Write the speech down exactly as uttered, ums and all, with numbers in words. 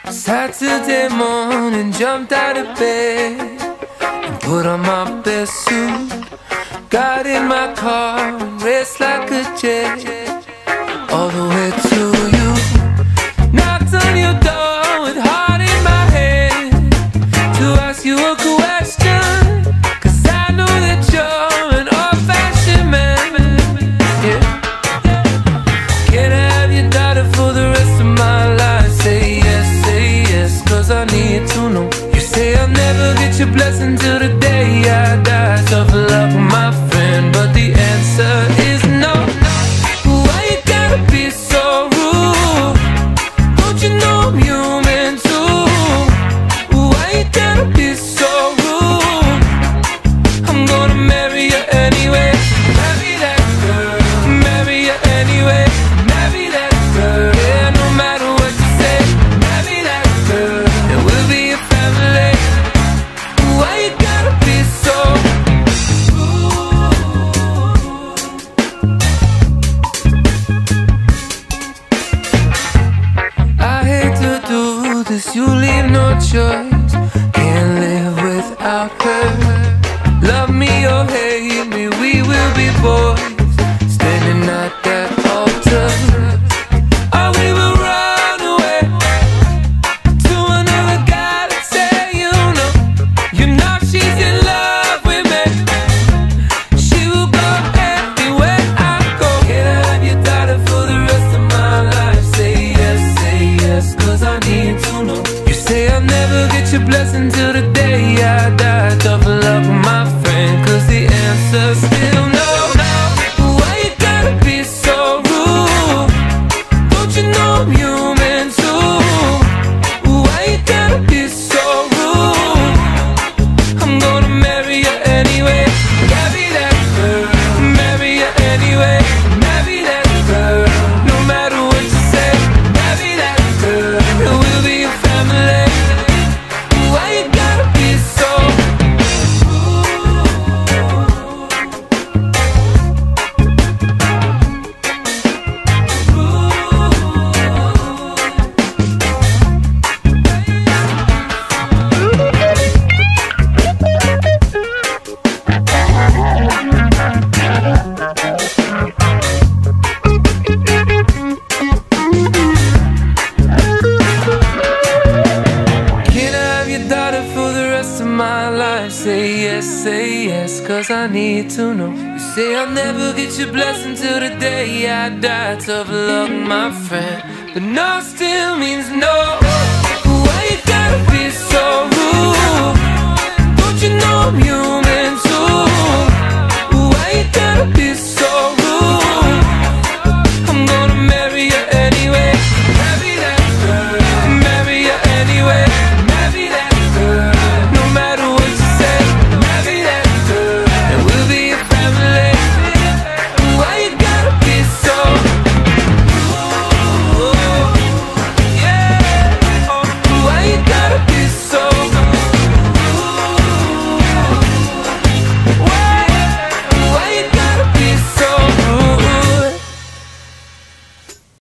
Saturday morning, jumped out of bed and put on my best suit. Got in my car and raced like a jet all the way to you. Knocked on your door with heart in my head to ask you a question, 'cause I know that you're an old-fashioned man. Yeah. Can I have your daughter for the rest of my life? Say yes, say yes, 'cause I need to know. You say I'll never get your blessing till the day I die. Tough luck, my friend, but the answer is no. Why you gotta be so rude? Don't you know I'm human too? Why you gotta be so rude? I'm gonna marry you anyway. Marry that girl, marry you anyway. Marry that girl, yeah, no matter what you say. Marry that girl, and we'll be a family. Why you gotta be so you leave no choice, can't live without her. Love me or hate me, we will be boys, standing at that altar. Or we will run away to another guy that say you know, you know she's in love with me. She will go anywhere I go. Can I have your daughter for the rest of my life? Say yes, say yes, 'cause I need to know. Say I'll never get your blessing till the day I die. Tough luck, my friend, 'cause the answer's still no. Why you gotta be so rude? Don't you know I'm human too? Why you gotta be so rude? I'm gonna marry you anyway. Marry that girl, marry you anyway. Marry that girl, no matter what you say. Marry that girl, and we'll be a family. Why you gotta be so my life? Say yes, say yes, 'cause I need to know. You say I'll never get your blessing till the day I die. Tough luck, my friend, but no still means